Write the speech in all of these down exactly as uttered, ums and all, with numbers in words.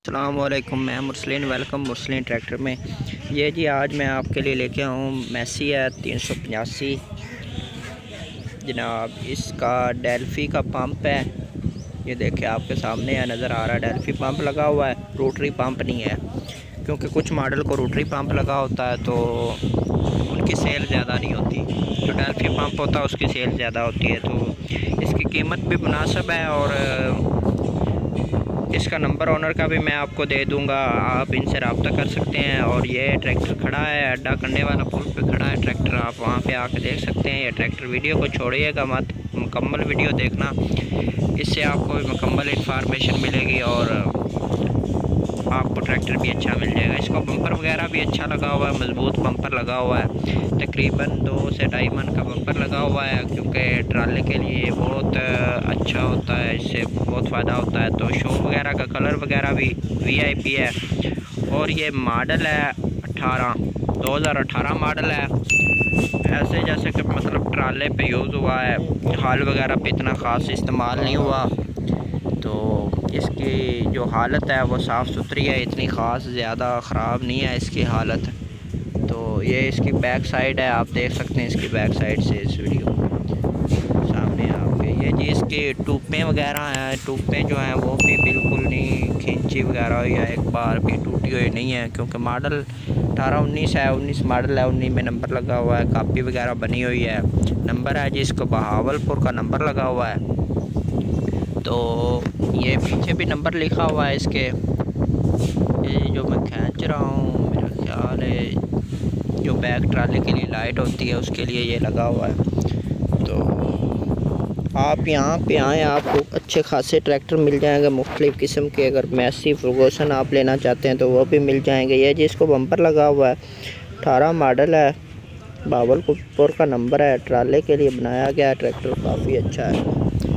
अस्सलामुअलैकुम, मैं Mursaleen. Welcome Mursaleen tractor में। ये जी आज मैं आपके लिए लेके आऊँ मैसी है तीन सौ पचासी जनाब। इसका डेल्फी का पंप है, ये देखिए आपके सामने है, नज़र आ रहा है। डेल्फी पंप लगा हुआ है, रोटरी पंप नहीं है, क्योंकि कुछ मॉडल को रोटरी पंप लगा होता है तो उनकी सेल ज़्यादा नहीं होती। जो डेल्फी पंप होता है उसकी सेल ज़्यादा होती है। तो इसकी कीमत भी मुनासिब है और इसका नंबर ऑनर का भी मैं आपको दे दूंगा, आप इनसे रब्ता कर सकते हैं। और ये ट्रैक्टर खड़ा है अड्डा करने वाला पुल पे खड़ा है ट्रैक्टर, आप वहाँ पे आके देख सकते हैं ये ट्रैक्टर। वीडियो को छोड़िएगा मत, मुकम्मल वीडियो देखना, इससे आपको मुकम्मल इंफॉर्मेशन मिलेगी और आपको ट्रैक्टर भी अच्छा मिल जाएगा। इसको बम्पर वगैरह भी अच्छा लगा हुआ है, मजबूत बम्पर लगा हुआ है, तकरीबन दो से ढाई मन का बम्पर लगा हुआ है, क्योंकि ट्राले के लिए बहुत अच्छा होता है, इससे बहुत फ़ायदा होता है। तो शो वगैरह का कलर वगैरह भी वी आई पी है। और ये मॉडल है अठारह दो हज़ार अठारह मॉडल है। ऐसे जैसे कि मतलब ट्राले पे यूज़ हुआ है, हाल वगैरह पे इतना ख़ास इस्तेमाल नहीं हुआ, तो इसकी जो हालत है वो साफ़ सुथरी है, इतनी ख़ास ज़्यादा ख़राब नहीं है इसकी हालत। तो ये इसकी बैक साइड है, आप देख सकते हैं इसकी बैक साइड से इस वीडियो सामने आपके। ये जी इसकी टूपें वगैरह हैं, टूपें जो हैं वो भी बिल्कुल नहीं खिंची वगैरह हुई है, एक बार भी टूटी हुई नहीं है, क्योंकि मॉडल अठारह उन्नीस है, उन्नीस मॉडल है, उन्नीस में नंबर लगा हुआ है, कापी वगैरह बनी हुई है। नंबर है जी इसको बहावलपुर का नंबर लगा हुआ है। तो ये पीछे भी नंबर लिखा हुआ है इसके। ये जो मैं खींच रहा हूँ, मेरा ख्याल है जो बैक ट्राले के लिए लाइट होती है उसके लिए ये लगा हुआ है। तो आप यहाँ पे आएँ, आपको अच्छे खासे ट्रैक्टर मिल जाएंगे मुख्तलिफ़ किस्म के। अगर मैसी फर्गूसन आप लेना चाहते हैं तो वो भी मिल जाएंगे। ये जिसको बम्पर लगा हुआ है, अठारह मॉडल है, बहावलपुर का नंबर है, ट्राले के लिए बनाया गया ट्रैक्टर, काफ़ी अच्छा है।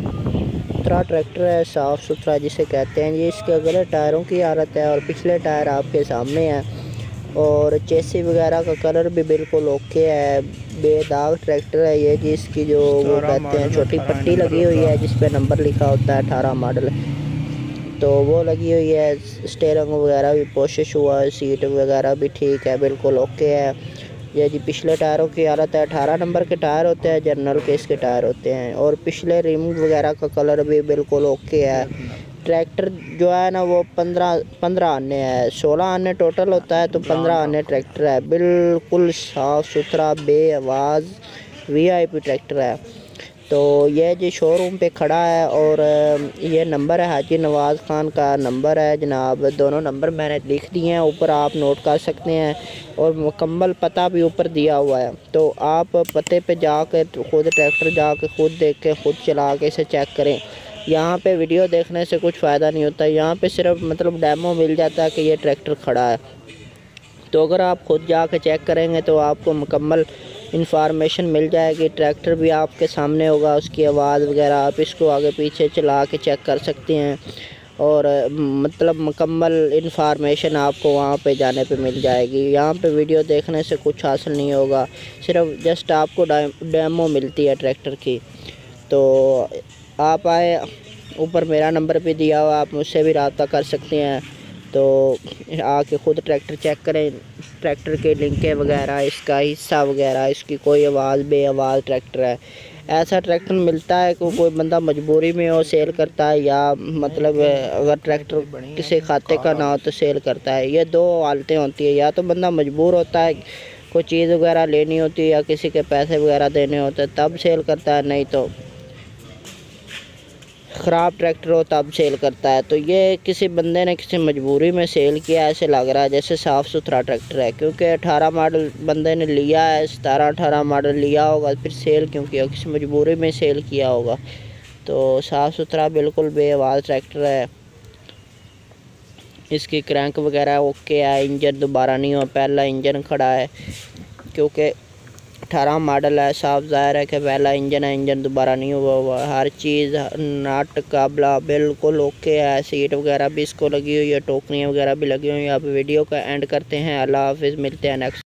सुथरा ट्रैक्टर है, साफ़ सुथरा जिसे कहते हैं। ये इसके अगले टायरों की हालत है और पिछले टायर आपके सामने हैं। और चेसी वगैरह का कलर भी बिल्कुल ओके है, बेदाग ट्रैक्टर है। ये जिसकी जो वो कहते हैं छोटी पट्टी लगी हुई है जिस पे नंबर लिखा होता है, अठारह मॉडल, तो वो लगी हुई है। स्टीयरिंग वगैरह भी पोशिश हुआ है, सीट वगैरह भी ठीक है, बिल्कुल ओके है। ये जी पिछले टायरों की हालत है, अठारह नंबर के टायर होते हैं, जनरल के इसके टायर होते हैं। और पिछले रिम वगैरह का कलर भी बिल्कुल ओके है। ट्रैक्टर जो है ना वो पंद्रह पंद्रह आने है, सोलह आने टोटल होता है, तो पंद्रह आने ट्रैक्टर है। बिल्कुल साफ़ सुथरा बे आवाज़ वी आई पी ट्रैक्टर है। तो ये जी शोरूम पे खड़ा है और ये नंबर है हाजी नवाज़ खान का नंबर है जनाब। दोनों नंबर मैंने लिख दिए हैं ऊपर, आप नोट कर सकते हैं। और मुकम्मल पता भी ऊपर दिया हुआ है, तो आप पते पे जाकर खुद ट्रैक्टर जाकर खुद देख के खुद चला के इसे चेक करें। यहाँ पे वीडियो देखने से कुछ फ़ायदा नहीं होता, यहाँ पे सिर्फ मतलब डेमो मिल जाता है कि ये ट्रैक्टर खड़ा है। तो अगर आप खुद जाकर चेक करेंगे तो आपको मुकम्मल इंफॉर्मेशन मिल जाएगी। ट्रैक्टर भी आपके सामने होगा, उसकी आवाज़ वगैरह, आप इसको आगे पीछे चला के चेक कर सकते हैं। और मतलब मुकम्मल इंफॉर्मेशन आपको वहाँ पे जाने पे मिल जाएगी। यहाँ पे वीडियो देखने से कुछ हासिल नहीं होगा, सिर्फ जस्ट आपको डेमो मिलती है ट्रैक्टर की। तो आप आए, ऊपर मेरा नंबर भी दिया हुआ, आप मुझसे भी रब्ता कर सकते हैं। तो आके ख़ुद ट्रैक्टर चेक करें, ट्रैक्टर के लिंकें वगैरह, इसका हिस्सा वगैरह, इसकी कोई आवाज़ बे आवाज़ ट्रैक्टर है। ऐसा ट्रैक्टर मिलता है कि कोई बंदा मजबूरी में हो सेल करता है, या मतलब अगर ट्रैक्टर किसी खाते का ना हो तो सेल करता है। ये दो हालतें होती है, या तो बंदा मजबूर होता है, कोई चीज़ वगैरह लेनी होती है या किसी के पैसे वगैरह देने होते हैं तब सेल करता है, नहीं तो ख़राब ट्रैक्टर हो तब सेल करता है। तो ये किसी बंदे ने किसी मजबूरी में सेल किया, ऐसे लग रहा है जैसे साफ़ सुथरा ट्रैक्टर है, क्योंकि अठारह मॉडल बंदे ने लिया है, सतारह अठारह मॉडल लिया होगा, फिर सेल क्यों किया, किसी मजबूरी में सेल किया होगा। तो साफ़ सुथरा बिल्कुल बेआवाज़ ट्रैक्टर है। इसकी क्रैंक वगैरह ओके है, इंजन दोबारा नहीं हुआ, पहला इंजन खड़ा है, क्योंकि अठारह मॉडल है, साफ ज़ाहिर है कि पहला इंजन है, इंजन दोबारा नहीं हुआ हुआ। हर चीज़ नट काबला बिल्कुल ओके है, सीट वगैरह भी इसको लगी हुई है, टोकरियाँ वगैरह भी लगी हुई हैं। आप वीडियो का एंड करते हैं, अल्लाह हाफिज़, मिलते हैं नेक्स्ट।